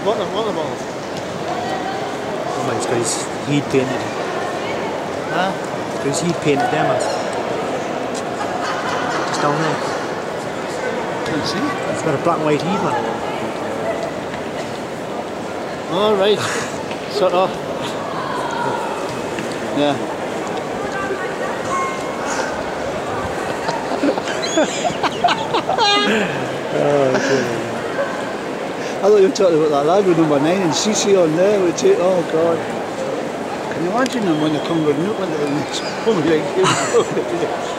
What balls? Oh man, it's got his heat painted. Huh? It's got his heat painted there, man. Just down there. Can't see. It's got a black and white heat, man. All right. Shut off. Yeah. I thought you were talking about that lad with number 9 and CC on there with it. Oh God. Can you imagine them when they come running up into the next one like